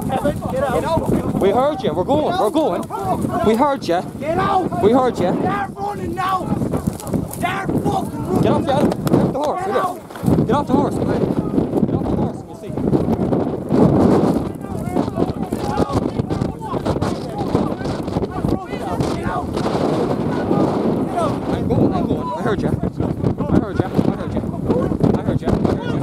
We heard you. We're going. We're going. We heard you. Get out! We heard you. They're running now! They're fucking running! Get off, Adam. Get off the horse. Get out! Get off the horse. Come on. Get off the horse. We'll see. I'm going. I'm going. I heard you. I heard you. I heard you. I heard you. I heard you.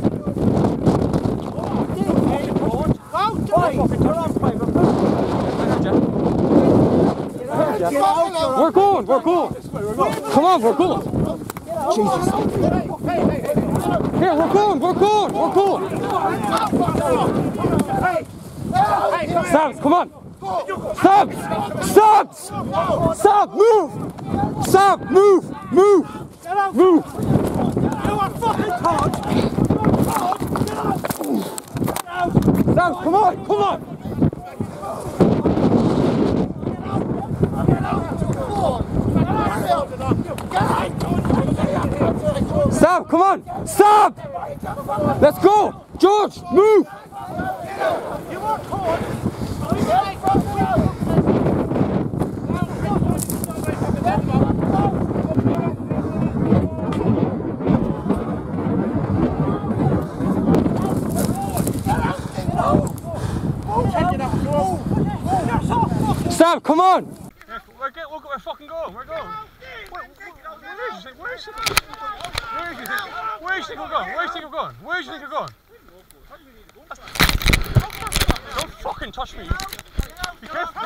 We're going, we're going. Come on, we're going. Jesus. Here, we're going, we're going, we're going. Stabs, come on. Stabs, Stabs, Stabs, move. Stab, move, move, move. You are fucking caught! Stabs, come on, come on. Stop, come on! Stop! Let's go! George, move! You are caught! Stop, come on! We're fucking going, we're going. Where is it? Where is it? Where do you think we're going? Where do you think we're going? Where do you think we're going? Don't fucking touch me. Be careful.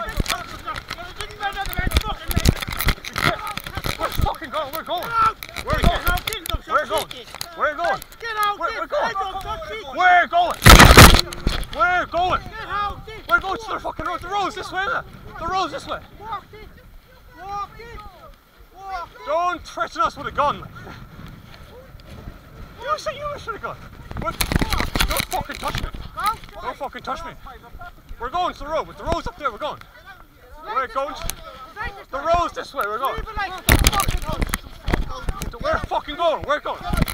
We're fucking going. We're going. We're going. We're going. We're going. Get out! We're going. We're going. We're going. We're going to the fucking road. The road's this way, isn't it? The road's this way. Walk it! Walk it! Walk it! Don't threaten us with a gun. You say you should have gone. Don't fucking touch me. Don't fucking touch me. We're going to the road. The road's up there. We're going. We're going. The road's this way. We're going. We're fucking going. We're going.